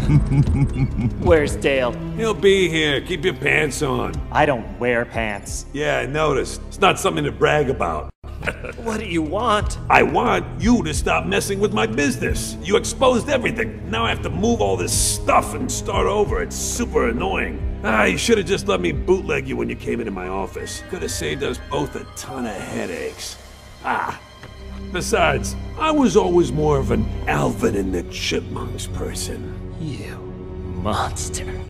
Where's Dale? He'll be here. Keep your pants on. I don't wear pants. Yeah, I noticed. It's not something to brag about. What do you want? I want you to stop messing with my business. You exposed everything. Now I have to move all this stuff and start over. It's super annoying. You should have just let me bootleg you when you came into my office. Could have saved us both a ton of headaches. Besides, I was always more of an Alvin and the Chipmunks person. You monster.